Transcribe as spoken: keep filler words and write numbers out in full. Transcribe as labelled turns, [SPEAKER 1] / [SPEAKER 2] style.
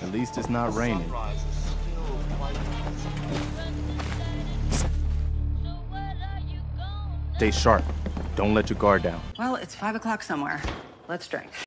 [SPEAKER 1] At least it's not raining. Stay sharp. Don't let your guard down.
[SPEAKER 2] Well, it's five o'clock somewhere. Let's drink.